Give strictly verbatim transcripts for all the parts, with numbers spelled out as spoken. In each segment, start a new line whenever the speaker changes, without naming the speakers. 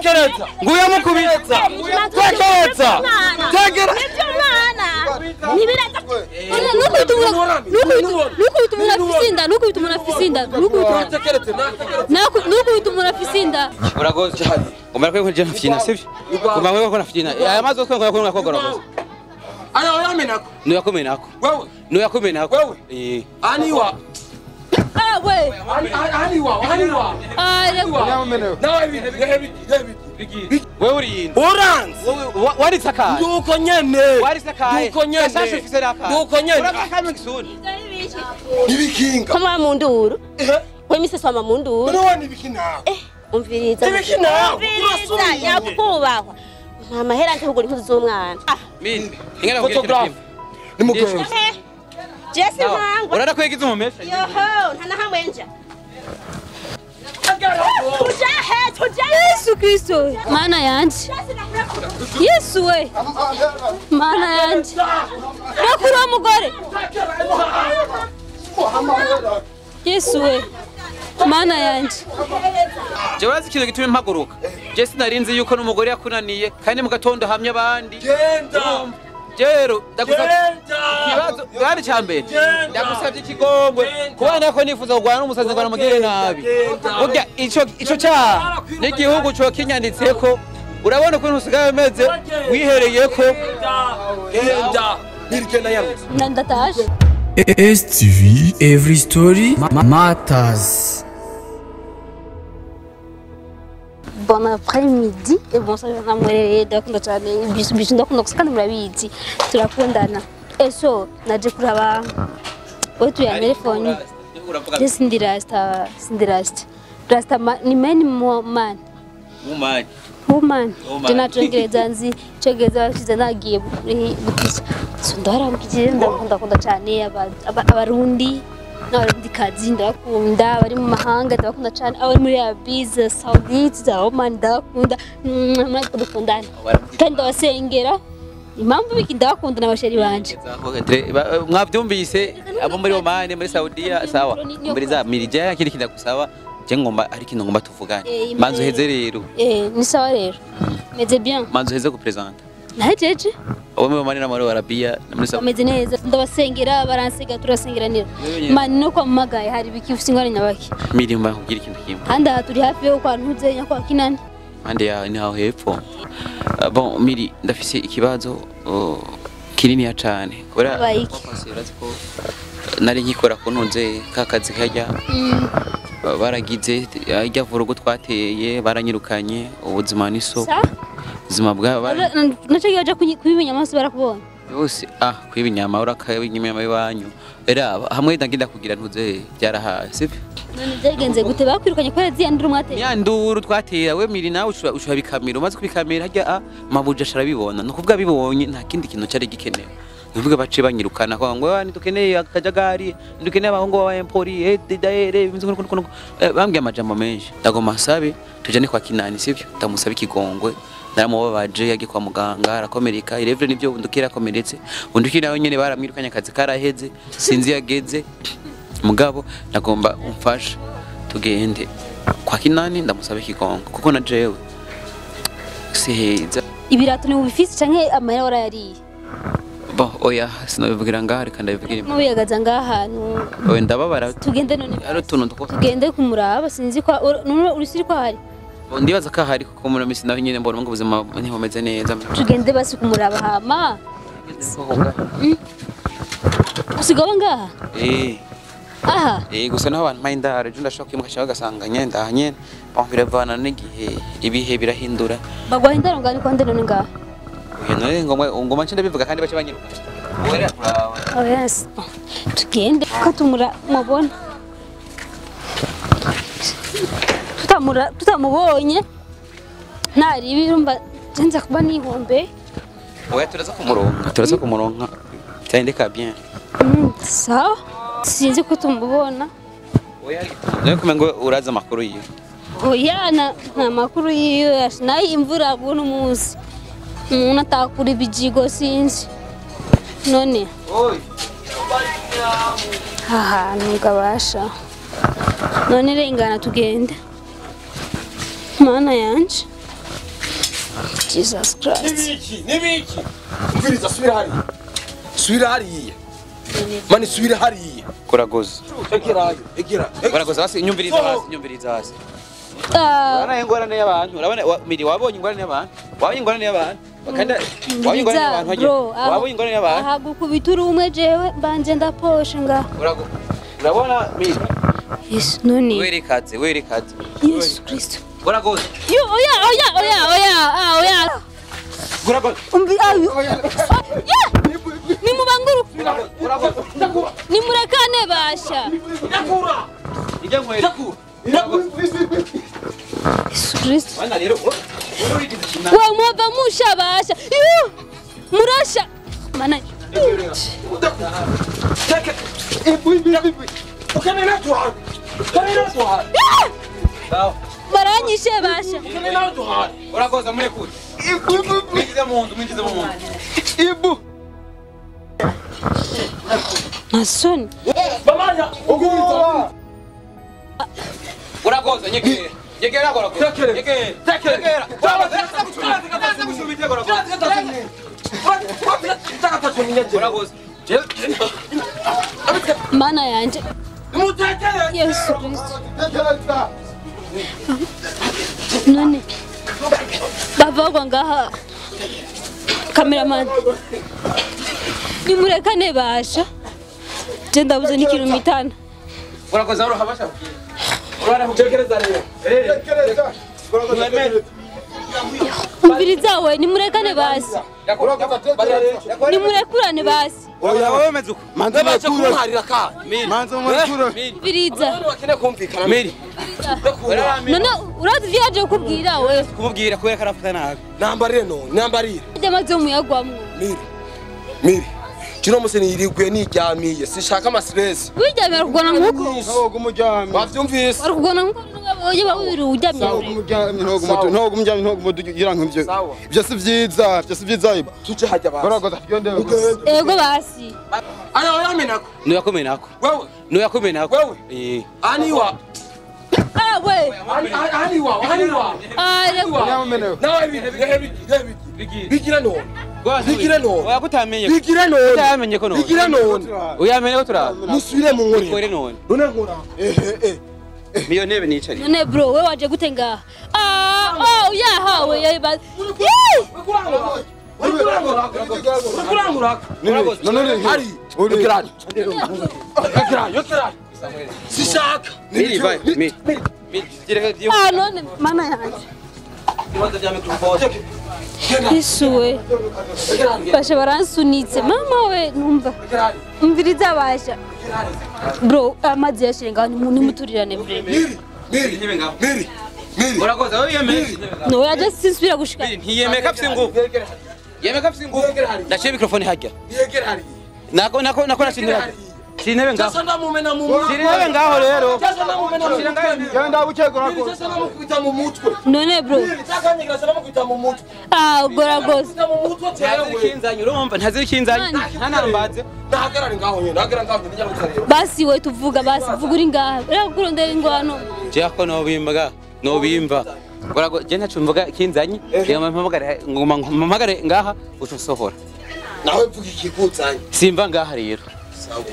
tekereza nguya mukubitsa tekereza tegera
nibiraza nuko bitumura nuko bitumura fisinda nuko bitumura fisinda nuko bitumura fisinda
uragoze cyane umara ko nje nafyina sivyo kumva wewe ko nafyina aya mazo ko ngakora nakogoroza
ana oyamenako
no yakomenako
wewe
no yakomenako
wewe
eh
aniwa
ah we
aniwa aniwa
ah
nawe bibi bibi
wewe uri
orange
wari saka
nuko nyene
wari saka
nuko nyene
sasa fiseraka
nuko nyene
urakame kisuri
ibikinga
kama munduru we mise soma munduru
no wani bikina
eh umviriza
ibikina
urasubira yakubahwa mama hera ntugura impuzu z'umwana
mimi ingana kugira ikintu
ni mugore
Jesse wangu
urara kwegiza umumesha
yoho ntana hamwe nja tujahe tujahe Yesu Kristo mana yanje Yesu we mana yanje bakuru umugore Yesu we mana yanje
Jewazi kintu gitume mpaguruka Jesse narinzi yuko n'umugore yakunaniye kandi mu gatondo hamye abandi
genda
Jero ndagusabye kibazo bari cyambere ndagusabye ikigongwe kubana ko nifuza kugwana n'umusazi ngwana mugire nabi burya ico ico cya n'igihugu cyo kinyanditseko urabona ko ntusigaye meze wihereyeko
genda nirikena yawe
ndataje
S T V every story matters.
Bon après-midi et bon ça va mwereye ndakunda cyane bisu bisu ndakunda kandi murabizi turakundana eso naje kuraba wetu ya telefone this ndirasta sindirasta rasta ni many man
woman
woman tena tugereza nzi tugereza kiza nagiye gutisa so ndaramukije ndakunda kunda cyane abarundi n'abarundi kazi ndakunda bari mu mahanga ndakunda cyane abari muri Arabiya Saudite za Oman ndakunda ndakunda kandi ndabasengera impamvu biki ndakunda n'abasheri banje
mwabyumvise abo muri Oman muri Saudiya sawa muri za mirija kiri kindakusaba je ngomba ari kintu ngomba tuvugane manzo heze rero
eh ni sawa rero meze bien
manzo heze ku presenter
najeje
abo mu Oman n'amaro Arabiya muri Saudiya
meze neza ndabasengera baransega turasengeranira mani no kwa magaye hari biki ufisingwa nyabaki
mirima kugira ikintu kimwe
kandi aha turi hafi yo kwa ntuze nya kwa Kinani
ande ya ni aho hepfo bon miri ndafise ikibazo kinini ya cyane kubera kwasirazi ko nari nkikora ko ntunze kakazi kajya baragize ajya vurugo twateye baranyirukanye ubuzima niso ubuzima bwa
naco yaje kubimenya amaso barakubona
yose ah kwibinyama urakabinyama bibanyu era hamwe ndagenda kugira ntuze byarahaye sivyo
none byagenze gute bakwirukanye ko yaziye nduru mwateye
ya nduru twateye we miri nawe ushobora bikamera umaze kubikamera hajya mabuja sharabibona no kuvuga bibonye nta kindi kintu cyari gikenewe nuvuga bace banyirukana kwa ngo ni dukeneye akajagari dukeneye abahungu baba empori eh daire bambye amajambo menshi ndagoma sabe tujane kwa Kinani sivyo ndamusaba ikigongwe naramubabaje yagiye kwa muganga arakomereka irevre nivyo ndukira komeretse undukira nawe nyene baramwirukanye akazi karaheze sinzi yageze mugabo nagomba umfasha tugende kwa Kinani ndamusaba ikigongo kuko na jewe siheza
ibirato ni ubifisi canke amahera warayariye
bo oya sinabivugira ngaha reka ndabivugira
mu biyagaza ngahantu
oya ndababara
tugende none
ari tuntu two
tugende kumuraba sinzi kwa urusiri kwa hari
ndibaza ko hari kuko muri misi naho nyine mbona ngo ubuzima ntibumeze neza
tugende basi kumuraba hama usigaho ngaha
eh
aha
eh gusa naho abantu mayindara je ndashaka kwimuka cyangwa gasanga nyenda hanye biravana n'igihe ibihe birahindura
bagwa indaro ngani kwa ndeno ngaha
none ngomwe ngoma nce ndabivuga kandi bace banyiruka wera kurawa
oh yes tugende ko tumura mubona tutamura tutamubonye ntari ibirumba jenza kuba nihombe
oya turaza kumuronka turaza kumuronka cyandika bien
mm sawa sinzi ko tumubona
oya none kumengo uraza makuru yiwe
oya na makuru yiwe nayi imvura buno munsi umuntu atakura ibijigo sinzi none haha ntugabasha none rengana tugende mana yanje Jesus Christ.
Nibiki, nibiki. Umviriza subira hariya. Subira hariya. Mani subira hariya.
Kuragoza.
Egera, egera.
Kuragoza hasi inyumviriza hasi inyumviriza hasi.
Ah,
Urabona ingorane y'abantu. Urabona miri wabonye ingorane y'abantu. Wabonye ingorane y'abantu. Bakanda wabonye ingorane y'abantu hagiye. Wabonye ingorane y'abantu.
aha gukubita umwe jewe mbanje ndaposhe nga.
Urabona miri.
Yesu none.
Werekaze, werekaze.
Yesu Kristo.
Kuragoza.
Yo oya oya oya oya ah oya.
Kuragoza.
Umbi ayo. Ni mubanguru.
Kuragoza.
Ni murekane basha.
Ndakura. Ije ngwere. Ndakura.
Yesu Kristo.
Bana rero. Urigize kinani.
Wa mwava musha basha. Yo. Murasha. Mana.
Take. Ibu ibu ibu. Ukanena tuha. Ukanena tuha.
Sawa.
Baranyishe basha.
Ukanena tuha.
Kuragoza murekure.
Ibu ibu.
Mwinjize mu nzu, mwinjize mu nzu.
Ibu.
Nasoni.
Bamanya. Ugurira.
Kuragoza nyekera. Nyekera kuragoza.
Tekere.
Nyekera.
Tekere.
Nyekera. Kuragoza.
Mana yanje.
Mutekere.
Yesu Kristo.
Tekere.
None. Bavagwa ngaha. Cameraman. Ni murekane basha. Je ndabuze n'ikintu mitana.
Kuragoza uro habasha.
Tekereza rero. Tekereza.
Umviriza we ni murekane basi. Ni murekurane basi.
Oya wewe mezuko.
Manze baje kumharira ka.
Manze umukuru.
Umviriza.
Bakene kumvikana.
Miri.
None urazi vyaje kubwira we.
Kumubwira kubera karafata nabi.
Nambarire no, nambarire.
Demaze umuyagwamwe.
Miri. Miri. Kino museni yiriguye niryamiye. Sishaka ama stress.
Wijamira kugona nkuko.
Ntogo umujyami.
Wavyumvise?
Wari kugona nkuko oje babiri ujamira.
Sawa umujyami ntogo umutu ntogo umujyami ntogo umutu gira nk'ivyo. Ibyo si vyiza, ibyo si vyiza iba.
Tuje hajya basi.
Baragoza tugende.
Ego basi.
Ana oyamenako.
Nuyakomenako.
Wewe.
Nuyakomenako.
Wewe.
Eh.
Aniwa.
Ah we.
Aniwa, aniwa.
Ah rego.
Nyamenewe.
Nawe bigira bigira. Bigira no. Bigira no.
Oya kutamenye.
Bigira no.
Utamenye ko none.
Bigira no.
Uyamenye ko turaba.
Musubire mu nkore.
Kore none.
None nkora. Eh eh.
Miyo ntebe nicari.
None bro we waje gute ngaha? Ah oh yahawe yayiba.
Kurangura.
None
Hari. Yokirani. Yokirani, yokirani. Sishaka.
Miri vai, miri. Miri, direka dio.
Ah none mana yanje.
Iwanza vya mikrofoni.
Yesu we. Basha baransunitse mama we numva. Umviriza basha. Bro amazi yashirenga ni muturirane bre.
Miri. Miri.
Ntebe ngaho.
Miri. Miri.
Urakoze aho yemeye.
No yaje sinsubira gushika.
Miri ntiyemeye kapse nguvu. Yemeye kapse nguvu. Ndashiye mikrofoni hajya.
Yegera hari.
Nako nako nako nashindira. Sinebe ngaho.
Sasa ndamumena mu mutwe.
Sinebe ngaho rero.
Sasa ndamumena mu mutwe.
Genda bucegora ko.
Sasa ndamukubita mu mutwe.
None bro.
Sasa nyigira sasa ndamukubita mu mutwe.
Ah gora gose.
Mu mutwe tewe.
Ntazikinzanye urumva ntazikinzanye. Ntanambaze.
Nahagarara ngaho nyine, nahagarara ngaho nyine njya gutareba.
Basi we tuvuga basi vuga uri ngaha. Rero kurondera ingwano.
Je ako no bimbaga. No bimba. Kurago je ntacu mvuga kinzanye. Yama mpamagara ngoma mpamagare ngaha ucosohora.
Nawe mvuga ikikutsanye.
Simva ngaha rero.
Sawa.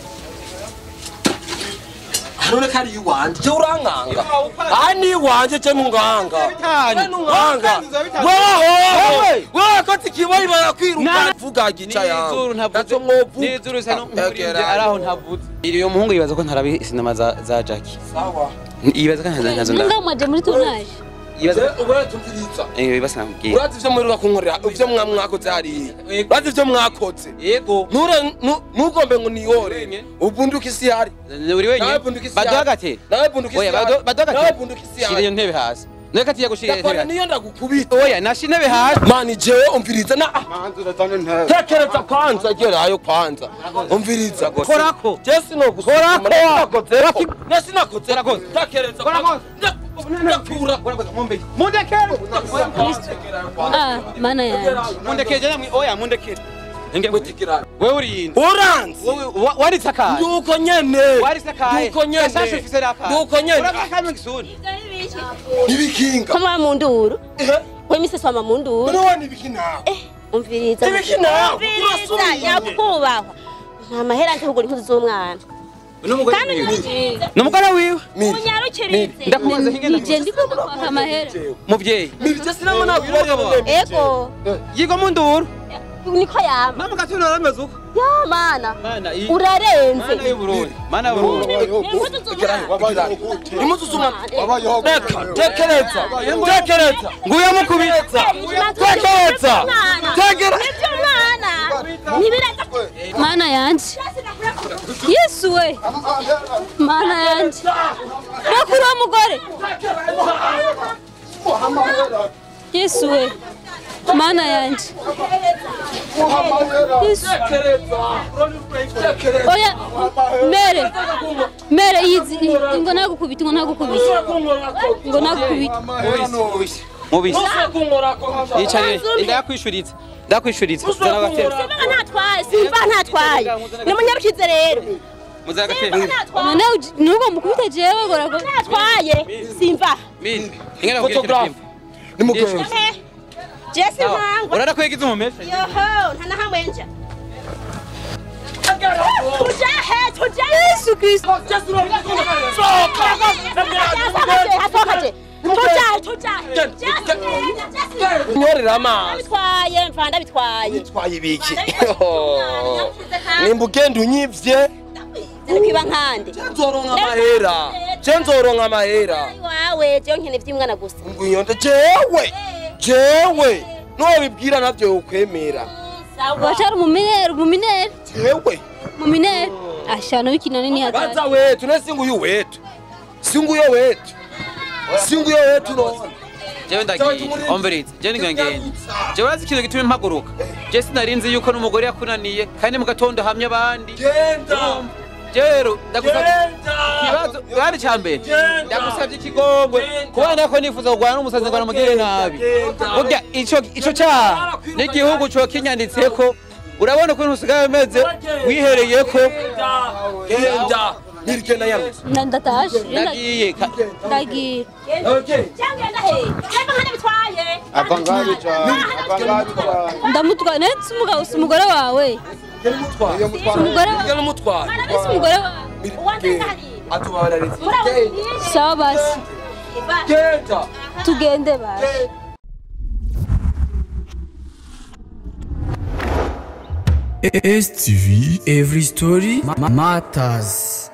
None kari iwanje je urankanga. Ani wanje je munganga.
Bitanu.
Nunganga. Wewe. Wewe ko tikibayi barakwiruka. Vuga gica yawe.
Nizuru ntavuze. Nizuru sano umurinde araho ntavuze. Iriyo muhungu yibaza ko ntarabi sinema za za Jackie.
Sawa.
Yibaza ko ntazo nda.
Nga mwaje muri tournage.
Yibaza
ubara tumviriza.
eh basa nambwiye.
Urazi ivyo muri bakunkorera, ivyo mwamwakoze hari. Urazi ivyo mwakoze.
Yego.
Nure nugombe ngo niyore. Ubunduka isi hari.
Uri wenyine. Badogate.
Nawe bunduka isi.
Oya badogate.
Nawe bunduka isi.
Shiriyo ntebe hasi. None katiye gushira
ntebe.
ntebe.
Niyo ndagukubita.
Oya nashi ntebe hasi.
Mani jewe umviriza na
Manzi uratanga ntebe.
tekereza kwanza gerayo kwanza. Umviriza gose.
Korako.
Jesi no gusora. Korako. Nasi nakoze. Tekereza kwanza. Ndakura.
Mumbe. Mundekere.
Ah mana yanje.
Mundekere namwe oya mundekere. Nge
Wetikira.
wewe uri inde?
Uranzi.
Wewe wari sakaye.
Nuko nyene.
Wari sakaye.
Nuko nyene.
Sasa ufise rapa.
Nuko nyene.
Urabaka gisuni.
Ibikinga.
Kama munduru. ko imise swama mu nduru
None wani bikina.
eh umviriza
Ibikina.
umviriza nyakubahwa nta mahera nje kugura impuzu z'umwana
N'umugore
kandi
wiwe. N'umugore wiwe.
unyarukirize
Ndakubaza hinge
nije ndiko kwaka amahera
muvyeyi.
Mibije sinama nakubari.
ego
Yigo mu nduru.
niko yama
Mama gatuntu arameze uko.
ya mana
Mana iyi.
urarenze
Mana y'Uburundi. Mana y'Uburundi.
Impuzu z'umwana.
Wabayeho.
Reka, tekereza. Tekereza.
Nguya mukubitsa.
Tekereza. Tegera.
mwana nibireza
mana yanje Yesu we mana yanje bakuru umugore Yesu we mana yanje Yesu oya mere mere yizi ngo nagukubita ngo nagukubita ngo nagukubita
Mubisi. Mubisi. Yicarire. Ndakwishuritse. Ndakwishuritse. Zana gatera.
simba ntatwaye simba ntatwaye ni munyarukize rero
Muzagatera.
none nugo mukubita jewe gorago
ntatwaye simba
Mini. Ingena kugira kintu.
Nimugende.
jesi mpango
Urara kwegiza umumesha.
yoho ntana hamwe nja tujahe tujahe
Yesu Kristo
hasokaje tujahe tujahe
Nyorera amazi.
bitwaye mvanda bitwaye
Twaye ibiki. Nimba ugenda unyivye.
kwiba nkande
Nzoronka amahera. Je nzoronka amahera.
wawe je nkene vy'imwana gusa
Ngwiyonde jewe. Jewe. Nobibwira navyo ukwemera.
wachara muminere muminere
Jewe.
muminere ashano w'ikinani ni hatari
Baza wetu nesinguyu wetu. Singuye wetu. Singuye wetu no.
Jewe ndagiye. Omberitse. Je ngengende. Je wazi ikintu gituma mpaguruka. Je sinarinzi yuko n'umugore yakunaniye kandi mu gatondo hamye abandi.
Genda.
Jero ndagusabye. Kibazo bari cyambere. Ndagusabye ikigongwe. Kubana ko nifuza kugwana n'umusazi ngo namugire nabi. Burya ico ico cyaha n'igihugu cyo kinyanditseko. Urabona ko ntusigaye meze wihereyeko.
Genda. Nirigenda yaruze.
ndataje
Ndagiye.
ndagiye
cyangenda he cyangwa nkane bitwaye
Avangaje cyane. Avangaje cyane.
ndamutwa netse umugabo si umugore wawe
Genda mutwara.
Iyo mutwara.
umugore wawe
Genda mutwara.
si umugore wawe
uwanze hari
Atubara rezi.
sawa basi
Genda.
tugende basi
S T V, every story ma- matters.